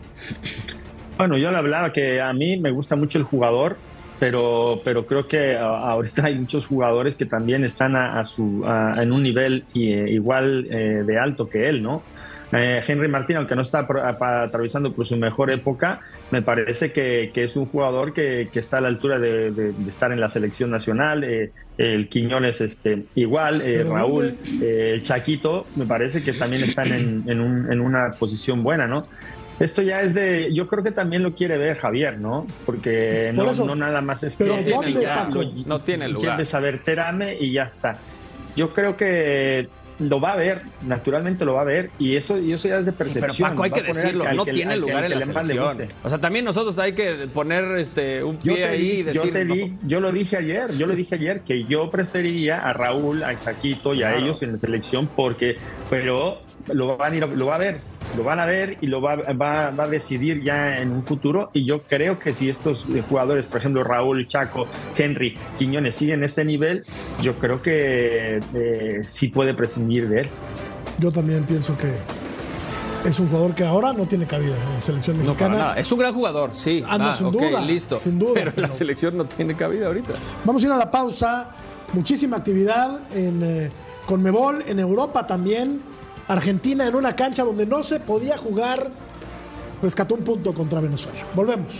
Bueno, yo le hablaba que a mí me gusta mucho el jugador, pero, pero creo que a- ahorita hay muchos jugadores que también están a, a su, a- en un nivel y, eh, igual eh, de alto que él, ¿no? Eh, Henry Martín, aunque no está pro- a- atravesando por su mejor época, me parece que, que es un jugador que, que está a la altura de, de- de estar en la selección nacional. Eh, el Quiñones este, igual, eh, ¿Pero Raúl, dónde? eh, el Chaquito, me parece que también están en, en, un- en una posición buena, ¿no? Esto ya es de, yo creo que también lo quiere ver Javier, ¿no? Porque Por no, eso. no nada más es Pero que ¿dónde, ya Paco? lo- No tiene lugar. lleves a Berterame y ya está. Yo creo que lo va a ver, naturalmente lo va a ver, y eso, y eso ya es de Sí, percepción. pero Paco, hay Va que a poner decirlo, al que- no al que- tiene al que- lugar al en que la más le selección. guste. O sea, también nosotros hay que poner este un Yo pie te, ahí y di, decir... yo, te no. di- yo lo dije ayer, yo lo dije ayer que yo preferiría a Raúl, a Chaquito y a Claro. ellos en la selección porque, pero lo van a ir, a- lo va a ver, lo van a ver y lo va, va, va a decidir ya en un futuro. Y yo creo que si estos eh, jugadores, por ejemplo Raúl, Chaco, Henry, Quiñones siguen este nivel, yo creo que eh, sí puede prescindir de él. Yo también pienso que es un jugador que ahora no tiene cabida en la selección No, para mexicana. nada. Es un gran jugador, sí. Ah, no, sin ok, duda, listo. sin duda, Pero, pero- la selección no tiene cabida ahorita. Vamos a ir a la pausa. Muchísima actividad en eh, Conmebol, en Europa también. Argentina en una cancha donde no se podía jugar, rescató un punto contra Venezuela. Volvemos.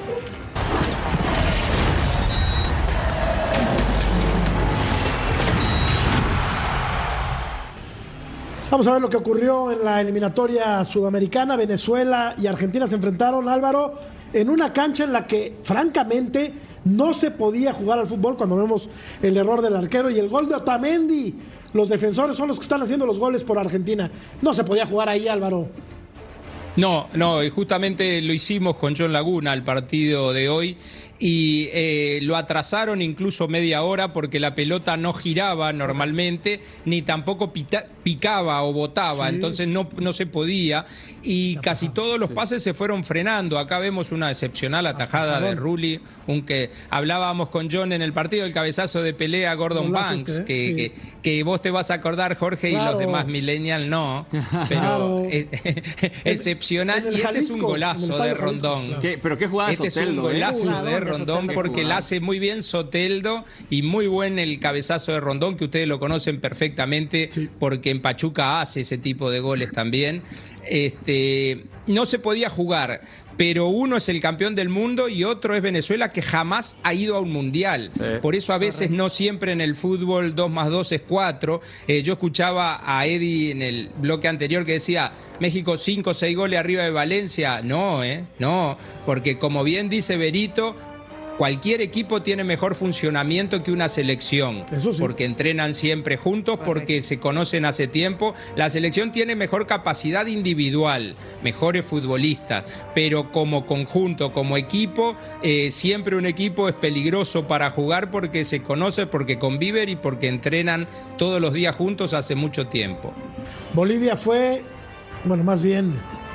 Vamos a ver lo que ocurrió en la eliminatoria sudamericana. Venezuela y Argentina se enfrentaron, Álvaro, en una cancha en la que, francamente, no se podía jugar al fútbol cuando vemos el error del arquero y el gol de Otamendi. Los defensores son los que están haciendo los goles por Argentina. No se podía jugar ahí, Álvaro. No, no, y justamente lo hicimos con John Laguna el partido de hoy y eh, lo atrasaron incluso media hora porque la pelota no giraba normalmente ni tampoco pita, picaba o botaba, sí. Entonces no, no se podía y casi todos los pases se fueron frenando. Acá vemos una excepcional atajada de Rulli, un que hablábamos con John en el partido, el cabezazo de pelea Gordon Banks, que, sí. que, que vos te vas a acordar, Jorge, claro. Y los demás millennial no, pero claro. es, excepcional. En y este Jalisco, es un golazo de Rondón. Claro. ¿Qué, pero qué jugada este Soteldo, es un golazo ¿eh? de Rondón porque la hace muy bien Soteldo y muy buen el cabezazo de Rondón, que ustedes lo conocen perfectamente, sí. Porque en Pachuca hace ese tipo de goles también. este, no se podía jugar, pero uno es el campeón del mundo y otro es Venezuela, que jamás ha ido a un mundial. Sí. Por eso a veces no siempre en el fútbol dos más dos es cuatro. Eh, yo escuchaba a Eddie en el bloque anterior que decía México cinco o seis goles arriba de Valencia. No, eh, no, porque como bien dice Berito, cualquier equipo tiene mejor funcionamiento que una selección. Eso sí. Porque entrenan siempre juntos, porque se conocen hace tiempo. La selección tiene mejor capacidad individual, mejores futbolistas, pero como conjunto, como equipo, eh, siempre un equipo es peligroso para jugar porque se conoce, porque conviven y porque entrenan todos los días juntos hace mucho tiempo. Bolivia fue, bueno, más bien,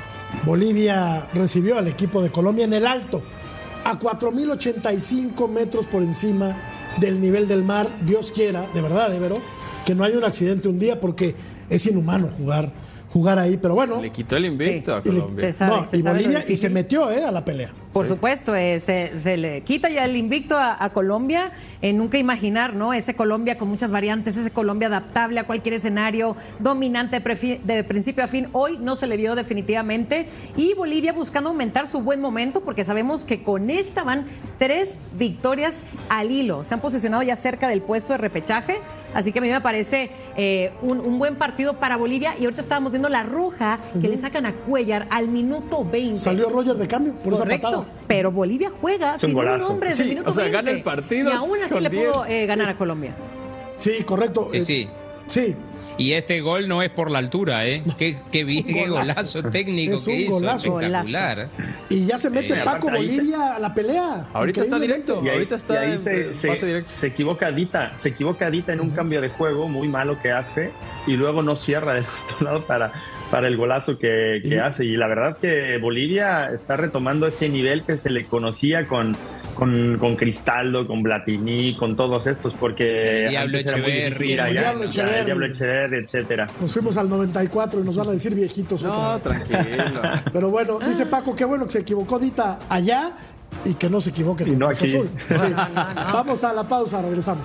Bolivia recibió al equipo de Colombia en el Alto, a cuatro mil ochenta y cinco metros por encima del nivel del mar. Dios quiera, de verdad, Evero, que no haya un accidente un día, porque es inhumano jugar, jugar ahí, pero bueno. Le quitó el invicto sí. a Colombia. Se sabe, no, se y sabe Bolivia, y se metió eh, a la pelea. Por sí. supuesto, eh, se, se le quita ya el invicto a, a Colombia. Eh, nunca imaginar, ¿no? Ese Colombia con muchas variantes, ese Colombia adaptable a cualquier escenario, dominante de, de principio a fin. Hoy no se le dio definitivamente. Y Bolivia buscando aumentar su buen momento, porque sabemos que con esta van tres victorias al hilo. Se han posicionado ya cerca del puesto de repechaje. Así que a mí me parece eh, un, un buen partido para Bolivia. Y ahorita estábamos viendo la roja que uh-huh. le sacan a Cuellar al minuto veinte. Salió Roger de cambio por Correcto, esa patada. Pero Bolivia juega sin un hombre desde sí, el minuto o sea, veinte. gana el partido. Y aún así le pudo eh, ganar sí. a Colombia. Sí, correcto. Eh, sí. Sí. Y este gol no es por la altura, ¿eh? Qué, qué bien, qué golazo técnico es que un hizo. Golazo. Espectacular. Y ya se mete sí, Paco Bolivia se... a la pelea. Ahorita está directo. Y ahí, ahorita está y ahí se, se, directo. se equivoca Dita. Se equivoca Dita en un cambio de juego muy malo que hace y luego no cierra del otro lado para, para el golazo que, que ¿Y? hace. Y la verdad es que Bolivia está retomando ese nivel que se le conocía con, con, con Cristaldo, con Platini, con todos estos, porque Diablo Echeverri, Diablo Echeverri, Diablo Echeverri, etcétera. Nos fuimos al noventa y cuatro y nos van a decir viejitos no, otra vez. Tranquilo. Pero bueno, dice Paco, qué bueno que se equivocó Dita allá y que no se equivoque y no aquí. Azul. Sí. Vamos a la pausa, regresamos.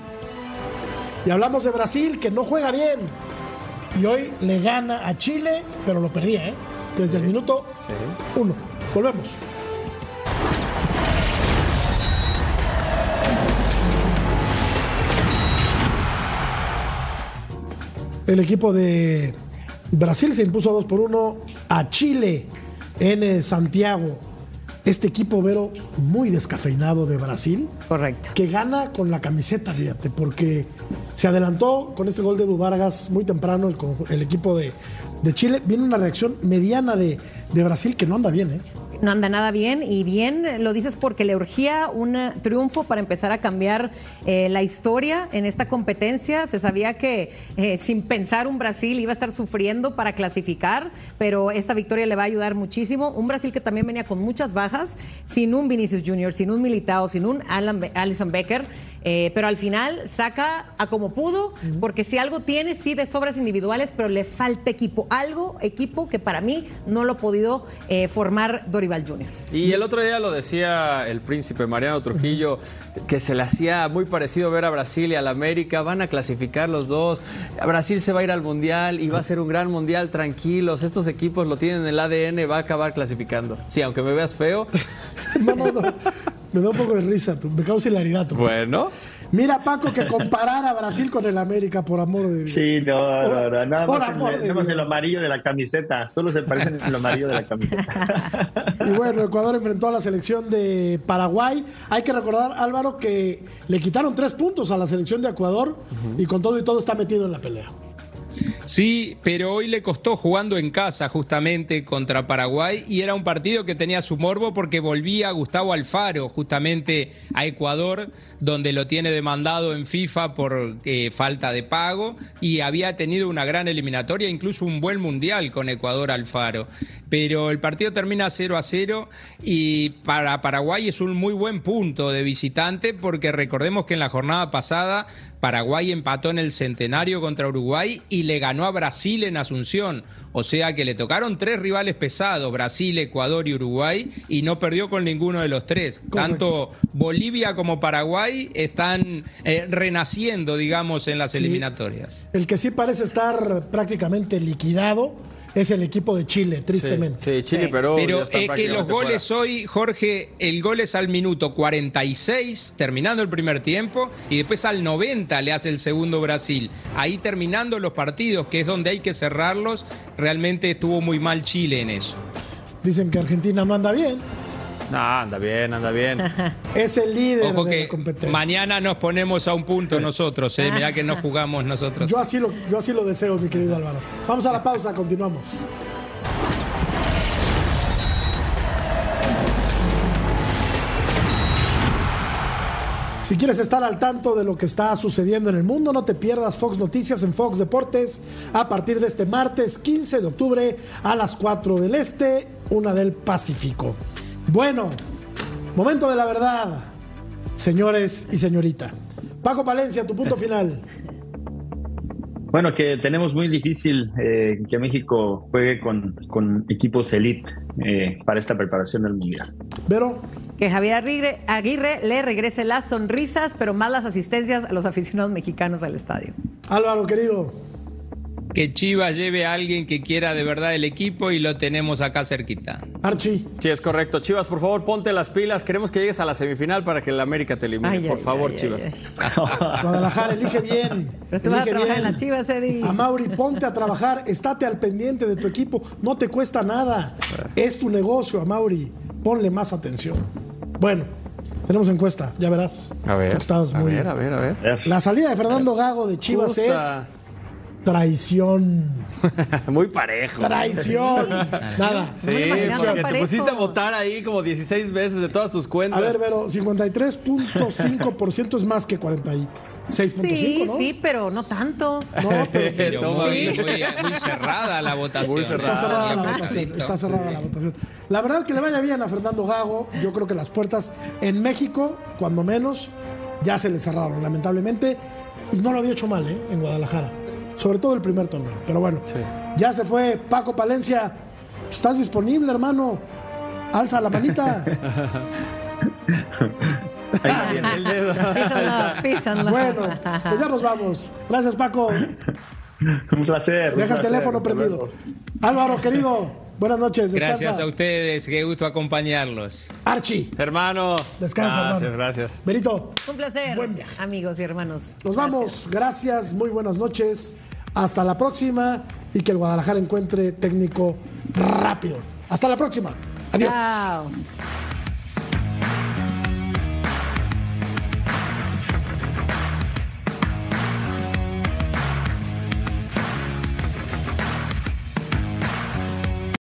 Y hablamos de Brasil, que no juega bien. Y hoy le gana a Chile, pero lo perdía, ¿eh? Desde sí. el minuto sí. uno. Volvemos. El equipo de Brasil se impuso dos por uno a Chile en Santiago. Este equipo, Vero, muy descafeinado de Brasil. Correcto. Que gana con la camiseta, fíjate, porque se adelantó con este gol de Edu Vargas muy temprano el, el equipo de, de Chile. Viene una reacción mediana de, de Brasil que no anda bien, ¿eh? No anda nada bien, y bien lo dices porque le urgía un triunfo para empezar a cambiar eh, la historia en esta competencia. Se sabía que eh, sin pensar un Brasil iba a estar sufriendo para clasificar, pero esta victoria le va a ayudar muchísimo. Un Brasil que también venía con muchas bajas, sin un Vinicius Junior, sin un Militao, sin un Alan, Alisson Becker, eh, pero al final saca a como pudo, porque si algo tiene, sí, de sobras individuales, pero le falta equipo, algo, equipo que para mí no lo ha podido eh, formar Dorival Junior Y el otro día lo decía el príncipe Mariano Trujillo, que se le hacía muy parecido ver a Brasil y a la América. Van a clasificar los dos. Brasil se va a ir al Mundial y va a ser un gran Mundial, tranquilos. Estos equipos lo tienen en el A D N, va a acabar clasificando. Sí, aunque me veas feo. No, no, no. Me da un poco de risa, tú. Me causa hilaridad. Tú. Bueno. Mira, Paco, que comparar a Brasil con el América, por amor de Dios. Sí, no, por, no, no. Nada por más, amor el, de nada más Dios. el amarillo de la camiseta. Solo se parecen en el amarillo de la camiseta. Y bueno, Ecuador enfrentó a la selección de Paraguay. Hay que recordar, Álvaro, que le quitaron tres puntos a la selección de Ecuador uh-huh. y con todo y todo está metido en la pelea. Sí, pero hoy le costó jugando en casa justamente contra Paraguay, y era un partido que tenía su morbo porque volvía Gustavo Alfaro justamente a Ecuador, donde lo tiene demandado en FIFA por eh, falta de pago, y había tenido una gran eliminatoria, incluso un buen mundial con Ecuador Alfaro. Pero el partido termina cero a cero y para Paraguay es un muy buen punto de visitante, porque recordemos que en la jornada pasada Paraguay empató en el Centenario contra Uruguay y le ganó a Brasil en Asunción. O sea que le tocaron tres rivales pesados, Brasil, Ecuador y Uruguay, y no perdió con ninguno de los tres. Correcto. Tanto Bolivia como Paraguay están eh, renaciendo, digamos, en las sí. eliminatorias. El que sí parece estar prácticamente liquidado es el equipo de Chile, tristemente. Sí, sí Chile, Sí. Perú. Pero ya están es que los prácticamente goles fuera. hoy, Jorge, el gol es al minuto cuarenta y seis, terminando el primer tiempo, y después al noventa le hace el segundo Brasil. Ahí terminando los partidos, que es donde hay que cerrarlos, realmente estuvo muy mal Chile en eso. Dicen que Argentina no anda bien. No, anda bien, anda bien. Es el líder Ojo de que la competencia. mañana nos ponemos a un punto nosotros, ¿eh? Mirá que no jugamos nosotros. Yo así, lo, yo así lo deseo, mi querido Álvaro. Vamos a la pausa, continuamos. Si quieres estar al tanto de lo que está sucediendo en el mundo, no te pierdas Fox Noticias en Fox Deportes a partir de este martes quince de octubre a las cuatro del Este, una del Pacífico. Bueno, momento de la verdad, señores y señorita. Paco Palencia, tu punto final. Bueno, que tenemos muy difícil eh, que México juegue con, con equipos elite eh, para esta preparación del Mundial. Vero. Que Javier Aguirre, Aguirre le regrese las sonrisas, pero más las asistencias a los aficionados mexicanos al estadio. Álvaro, querido. Que Chivas lleve a alguien que quiera de verdad el equipo y lo tenemos acá cerquita. Archie. Sí, es correcto. Chivas, por favor, ponte las pilas. Queremos que llegues a la semifinal para que el América te elimine. Ay, por ay, favor, ay, Chivas. ay, ay. Guadalajara, elige bien. Pero tú vas a Elige trabajar bien. en las Chivas, Eddie. A Mauri, ponte a trabajar, estate al pendiente de tu equipo, no te cuesta nada. Es tu negocio, a Mauri. Ponle más atención. Bueno, tenemos encuesta, ya verás. A ver, Tú estás a muy... ver, a ver, a ver. La salida de Fernando Gago de Chivas Justa. es traición. Muy parejo. Traición. Nada. Sí, No me imaginaba porque te parejo. pusiste a votar ahí como dieciséis veces de todas tus cuentas. A ver, Vero, cincuenta y tres punto cinco por ciento es más que cuarenta y seis punto cinco, Sí, ¿no? sí, pero no tanto. No, pero... Pero Toma. muy, muy, muy cerrada la votación. Muy Está cerrada. cerrada la Bien votación. apretadito. Está cerrada la votación. La verdad que le vaya bien a Fernando Gago. Yo creo que las puertas en México, cuando menos, ya se le cerraron, lamentablemente. Y no lo había hecho mal, ¿eh? En Guadalajara. Sobre todo el primer torneo. Pero bueno, Sí. ya se fue Paco Palencia. ¿Estás disponible, hermano? Alza la manita. Ahí viene. El dedo. Písanlo, písanlo. Bueno, pues ya nos vamos. Gracias, Paco. Un placer. un Deja el placer. teléfono Hasta prendido. luego. Álvaro, querido, buenas noches. Descansa. Gracias a ustedes, qué gusto acompañarlos. Archie, Hermano. descansa, Gracias, hermano. gracias. Berito, Un placer, Buen viaje. amigos y hermanos. nos vamos. Gracias, muy buenas noches. Hasta la próxima y que el Guadalajara encuentre técnico rápido. Hasta la próxima. Adiós. Chao.